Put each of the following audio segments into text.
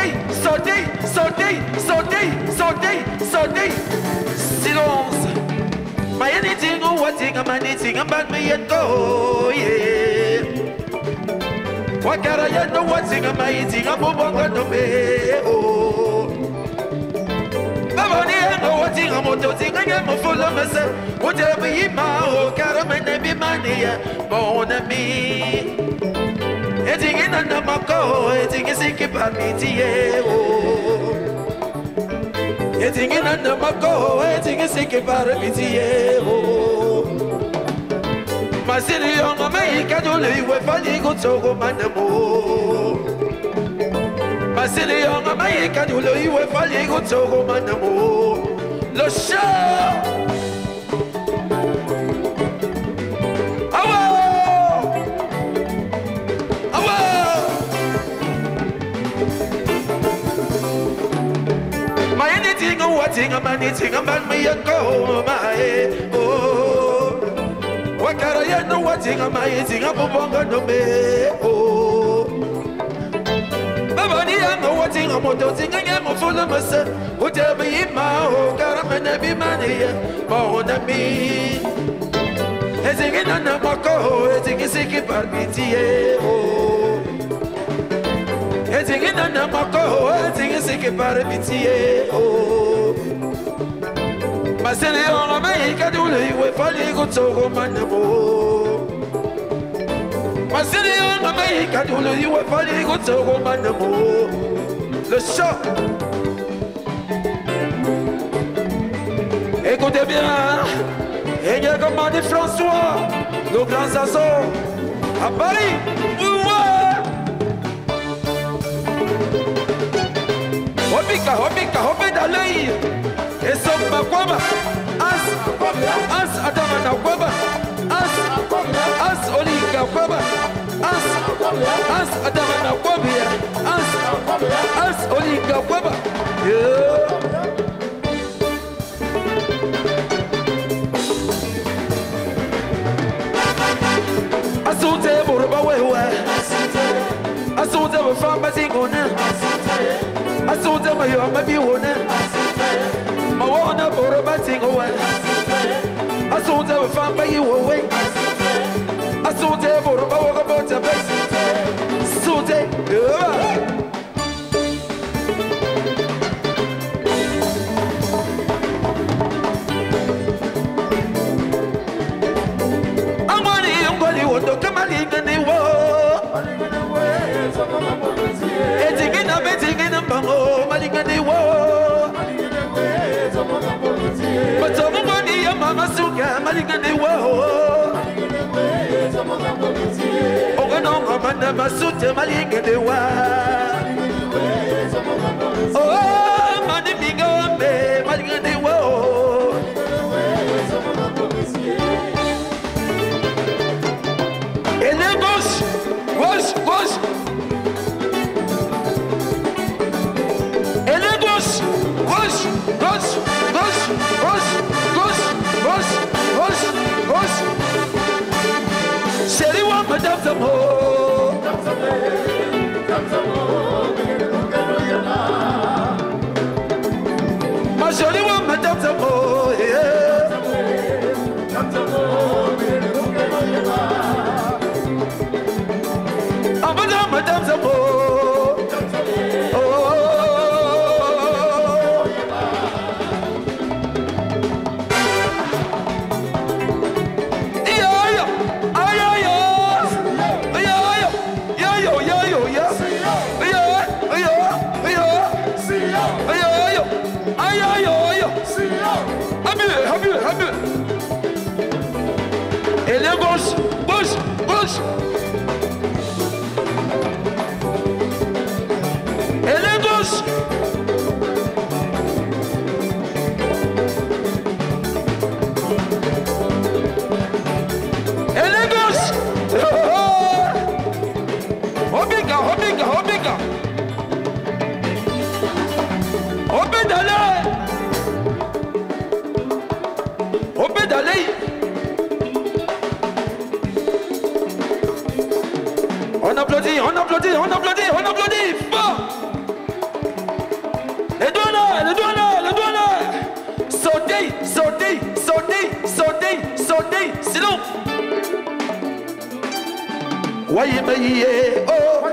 sortez. Silence. My anything or what thing I'm anything about me yet go, yeah. What can I know what thing I'm eating? I'm going to be, oh. I know what thing I'm going to think I am full of myself. Whatever you know, caramel and be money, bon ami. Eating in under my go, eating is sick about me, oh. Eating in under my go, eating is sick about me, oh. My city on my make, I don't live with funny good so go man the more. My city on my make, I don't live with funny good so go man the more. Le chat! My anything or what thing I'm anything about me and go, my oh. What can I know what thing I'm eating? I'm going to be, oh. Nobody I know what thing I'm doing. I am full of myself. Whatever you know, caramel be money, more than me. Eating in under my go, eating is sick about me, oh. Eating in under my go, eating is sick about me, oh. My city on America, do you with funny good so go man the more. My city on America, do you with funny good so go man the more. Le chat. Écoutez bien, il y a commandé François, le grand Sasson, à Paris. Hopika, dans l'œil. Et son Makwaba, As Adamana Kwaba, As Olika Kwaba, As Adamana Kwabia, As Olika Kwaba. Asute Buruba Wewa, Asute Famba Zingona, Asute Mayama Biwana. I want to put a batting away. I saw them found by you away. I saw them for about the best. So they I'm going to come and in the war. It's again a betting in a bungo, maling in the war. But somebody, Mama Suga, Maligani, whoa. Oh, no, Mamma Masuta, Maligani, whoa. Oh, Mani Bingo, Maligani, whoa. And then Bush. And then Bush. Sherry one, Madame Zamo. My Sherry one, Madame Zamo. I'm Madame Zamo. Et les gauche. Et les gauche. Et les gauche. Hobika. Obedale. On applaudit, fort. Saudi, sinon. Voyez, voyez, oh.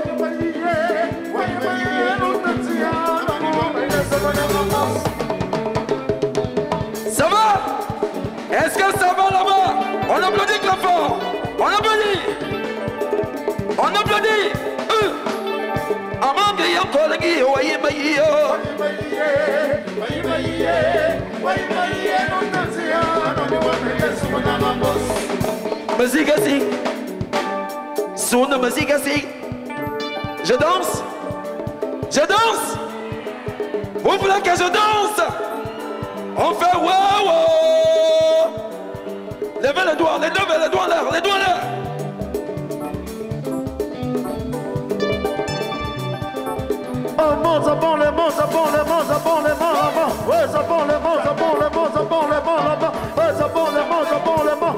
Ça va? Est-ce que ça va là-bas? On applaudit très fort. On applaudit. On applaudit. Amang et encore les voyez, voyez, oh. Musique assis. Sonne musique assis. Je danse. Je danse. Vous voulez que je danse? On fait wow, wow. Levez les doigts, les doigts en l'air, les doigts en l'air. Oh mon, ça bon, les mots, ça bon, les mots, ça bon, les mots, là-bas. Ouais, ça bon, les mots, ça bon, les mots, ça bon, les mots, là-bas. Ouais, ça bon, les mots, ça bon, les mots.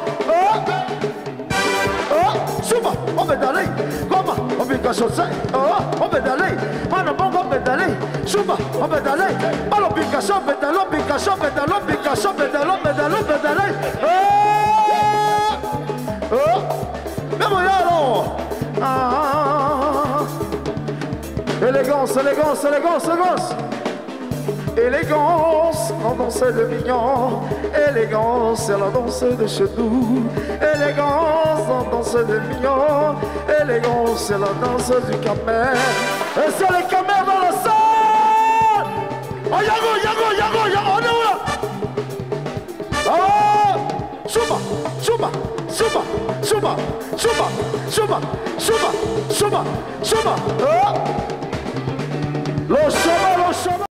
Oh, super, on va d'aller. Comment? On va qu'à chausser. Oh, on va d'aller. Mano bon, on va d'aller. Super, on va d'aller. Malo picacho, pédalo, picacho, pédalo, picacho, pédalo, pédalo, pédalo. Oh, mais voilà alors. Élégance, élégance, élégance, élégance. Élégance, en danse de mignon. Élégance, c'est la danse de chez nous. Élégance, en danse de mignon. Élégance, c'est la danse du camère. Et c'est les camères dans la salle. Oh, Yago, Yago, Yago, Yago, on est où là? Oh, Chouba, Chouba, Chouba, Chouba, Chouba, Chouba, Chouba, Chouba, Chouba. Oh.